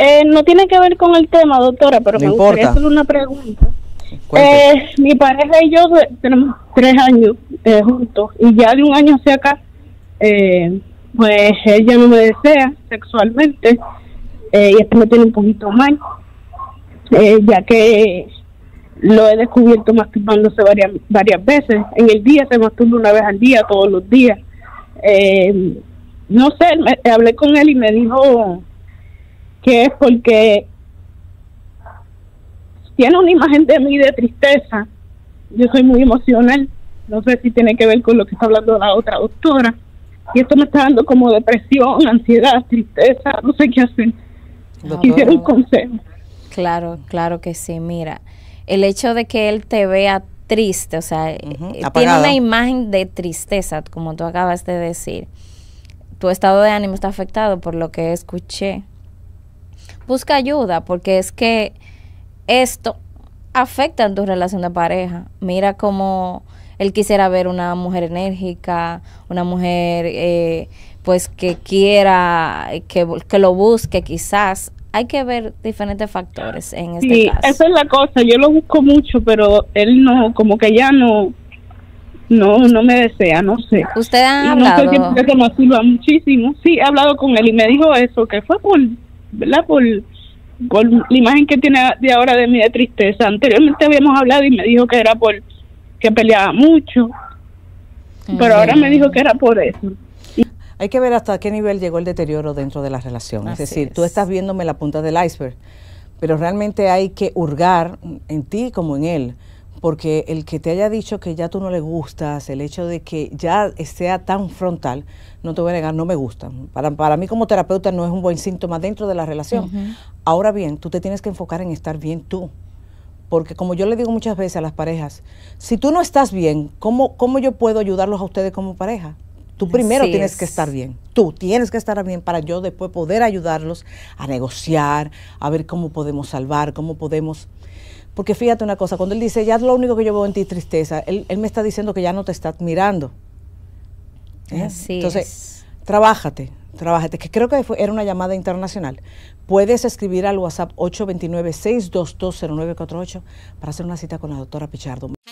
No tiene que ver con el tema, doctora, pero No me importa. gustaría hacerle una pregunta. Cuente. Mi pareja y yo tenemos 3 años juntos, y ya de un año hacia acá, pues ella no me desea sexualmente, y esto me tiene un poquito mal, ya que lo he descubierto masturbándose varias veces. En el día se masturba una vez al día, todos los días. No sé, hablé con él y me dijo que es porque tiene una imagen de mí de tristeza. Yo soy muy emocional. No sé si tiene que ver con lo que está hablando la otra doctora. Y esto me está dando como depresión, ansiedad, tristeza, no sé qué hacer. Quisiera un consejo. Claro, claro que sí. Mira, el hecho de que él te vea triste, o sea, tiene una imagen de tristeza, como tú acabas de decir. Tu estado de ánimo está afectado por lo que escuché. Busca ayuda, porque es que esto afecta en tu relación de pareja. Mira cómo él quisiera ver una mujer enérgica, una mujer pues que quiera, que lo busque quizás. Hay que ver diferentes factores en este caso. Esa es la cosa. Yo lo busco mucho, pero él no, como que ya no me desea, no sé. ¿Usted ha hablado? hablado? No sé, que me masturba muchísimo. Sí, he hablado con él y me dijo eso, que fue ¿verdad? Por la imagen que tiene de ahora de mí de tristeza. Anteriormente habíamos hablado y me dijo que era por que peleaba mucho, pero ahora me dijo que era por eso. Hay que ver hasta qué nivel llegó el deterioro dentro de la relación. Es decir, tú estás viéndome la punta del iceberg, pero realmente hay que hurgar en ti como en él, porque el que te haya dicho que ya tú no le gustas, el hecho de que ya sea tan frontal, no te voy a negar, no me gusta. Para mí como terapeuta no es un buen síntoma dentro de la relación. Ahora bien, tú te tienes que enfocar en estar bien tú. Porque como yo le digo muchas veces a las parejas, si tú no estás bien, ¿cómo yo puedo ayudarlos a ustedes como pareja? Tú primero tienes que estar bien. Tú tienes que estar bien para yo después poder ayudarlos a negociar, a ver cómo podemos salvar, cómo podemos... Porque fíjate una cosa, cuando él dice, ya lo único que yo veo en ti es tristeza, él me está diciendo que ya no te está admirando. Entonces, trabájate, que creo que era una llamada internacional. Puedes escribir al WhatsApp 829-622-0948 para hacer una cita con la doctora Pichardo.